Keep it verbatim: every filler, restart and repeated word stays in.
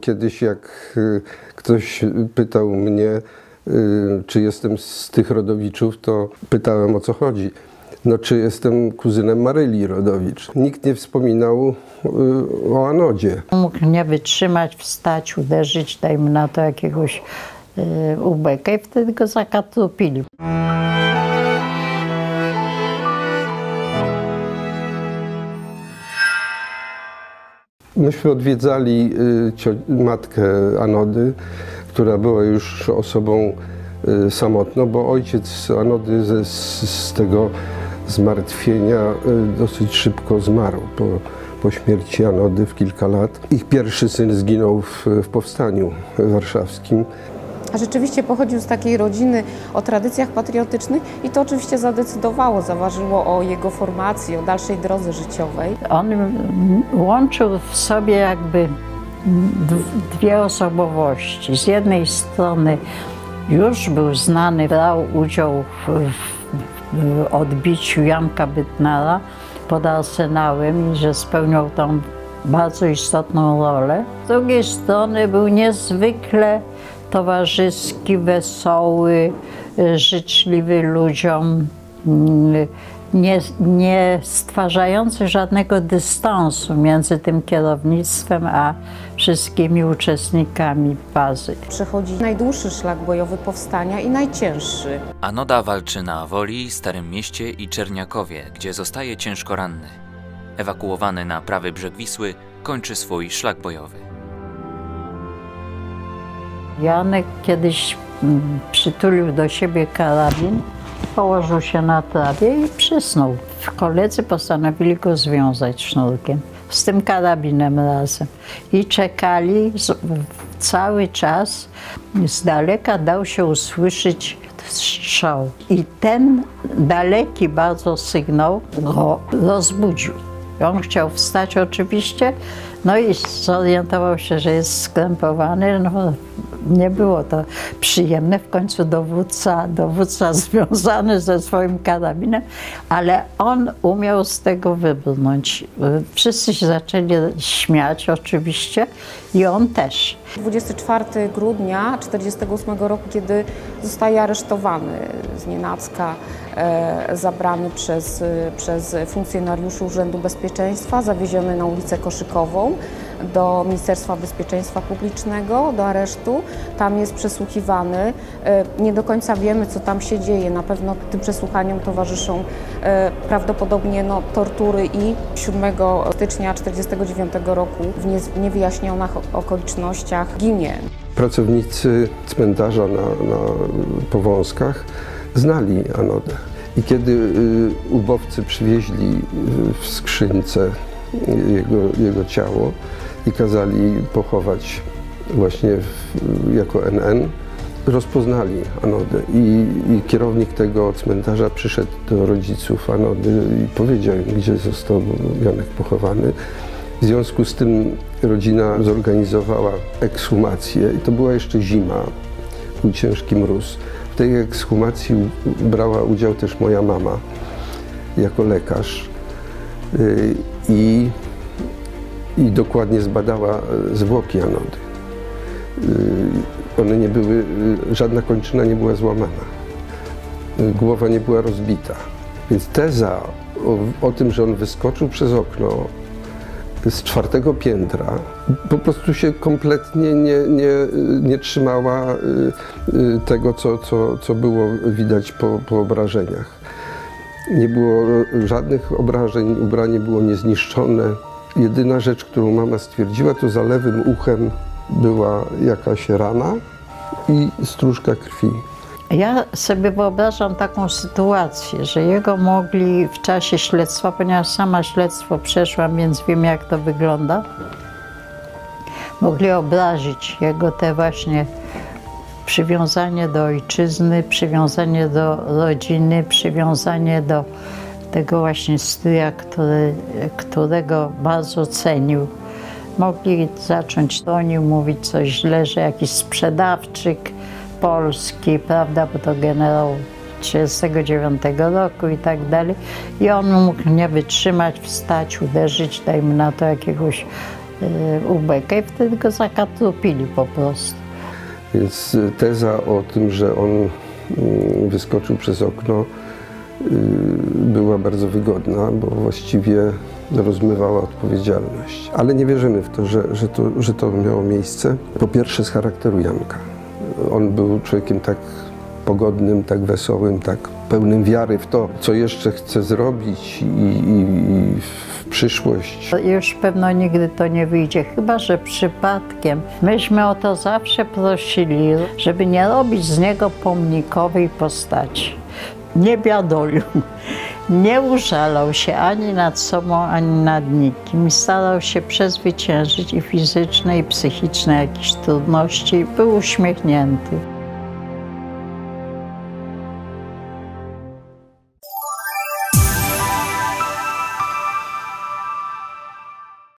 Kiedyś jak ktoś pytał mnie, czy jestem z tych Rodowiczów, to pytałem, o co chodzi. No, czy jestem kuzynem Maryli Rodowicz. Nikt nie wspominał o Anodzie. Mógł nie wytrzymać, wstać, uderzyć, dajmy na to jakiegoś y, ubeka i wtedy go zakatrupili. Myśmy odwiedzali y, matkę Anody, która była już osobą y, samotną, bo ojciec Anody ze, z, z tego zmartwienia y, dosyć szybko zmarł po, po śmierci Anody w kilka lat. Ich pierwszy syn zginął w, w powstaniu warszawskim. Rzeczywiście pochodził z takiej rodziny o tradycjach patriotycznych i to oczywiście zadecydowało, zaważyło o jego formacji, o dalszej drodze życiowej. On łączył w sobie jakby dwie osobowości. Z jednej strony już był znany, brał udział w, w odbiciu Janka Bytnara pod Arsenałem i że spełniał tam bardzo istotną rolę. Z drugiej strony był niezwykle towarzyski, wesoły, życzliwy ludziom, nie, nie stwarzający żadnego dystansu między tym kierownictwem a wszystkimi uczestnikami bazy. Przechodzi najdłuższy szlak bojowy powstania i najcięższy. Anoda walczy na Woli, Starym Mieście i Czerniakowie, gdzie zostaje ciężko ranny. Ewakuowany na prawy brzeg Wisły, kończy swój szlak bojowy. Janek kiedyś przytulił do siebie karabin, położył się na trawie i przysnął. Koledzy postanowili go związać sznurkiem z tym karabinem razem i czekali cały czas. Z daleka dał się usłyszeć strzał i ten daleki bardzo sygnał go rozbudził. On chciał wstać oczywiście, no i zorientował się, że jest skrępowany. No, nie było to przyjemne, w końcu dowódca, dowódca związany ze swoim karabinem, ale on umiał z tego wybrnąć. Wszyscy się zaczęli śmiać oczywiście i on też. dwudziestego czwartego grudnia tysiąc dziewięćset czterdziestego ósmego roku, kiedy zostaje aresztowany znienacka, e, zabrany przez, przez funkcjonariuszy Urzędu Bezpieczeństwa, zawieziony na ulicę Koszykową do Ministerstwa Bezpieczeństwa Publicznego, do aresztu. Tam jest przesłuchiwany. E, nie do końca wiemy, co tam się dzieje. Na pewno tym przesłuchaniom towarzyszą e, prawdopodobnie no, tortury i siódmego stycznia tysiąc dziewięćset czterdziestego dziewiątego roku w nie, niewyjaśnionych okolicznościach ginie. Pracownicy cmentarza na, na Powązkach znali Anodę i kiedy y, ubowcy przywieźli w skrzynce jego, jego ciało i kazali pochować właśnie w, jako N N, rozpoznali Anodę i, i kierownik tego cmentarza przyszedł do rodziców Anody i powiedział im, gdzie został Janek pochowany. W związku z tym rodzina zorganizowała ekshumację i to była jeszcze zima, był ciężki mróz. W tej ekshumacji brała udział też moja mama jako lekarz i, i dokładnie zbadała zwłoki Anody. One nie były, żadna kończyna nie była złamana, głowa nie była rozbita. Więc teza o, o tym, że on wyskoczył przez okno z czwartego piętra, po prostu się kompletnie nie, nie, nie trzymała tego, co, co, co było widać po, po obrażeniach. Nie było żadnych obrażeń, ubranie było niezniszczone. Jedyna rzecz, którą mama stwierdziła, to za lewym uchem była jakaś rana i stróżka krwi. Ja sobie wyobrażam taką sytuację, że jego mogli w czasie śledztwa, ponieważ sama śledztwo przeszłam, więc wiem, jak to wygląda, mogli obrazić jego te właśnie przywiązanie do ojczyzny, przywiązanie do rodziny, przywiązanie do tego właśnie strója, który, którego bardzo cenił. Mogli zacząć o nim mówić coś źle, że jakiś sprzedawczyk polski, prawda, bo to generał trzydziestego dziewiątego roku i tak dalej. I on mógł nie wytrzymać, wstać, uderzyć, dajmy na to jakiegoś ubekę i wtedy go zakatrupili po prostu. Więc teza o tym, że on wyskoczył przez okno, była bardzo wygodna, bo właściwie rozmywała odpowiedzialność. Ale nie wierzymy w to, że, że to, że to miało miejsce. Po pierwsze z charakteru Janka. On był człowiekiem tak pogodnym, tak wesołym, tak pełnym wiary w to, co jeszcze chce zrobić i, i, i w przyszłość. Już pewno nigdy to nie wyjdzie, chyba że przypadkiem. Myśmy o to zawsze prosili, żeby nie robić z niego pomnikowej postaci. Nie biadolił, nie użalał się ani nad sobą, ani nad nikim. Starał się przezwyciężyć i fizyczne, i psychiczne jakieś trudności. Był uśmiechnięty.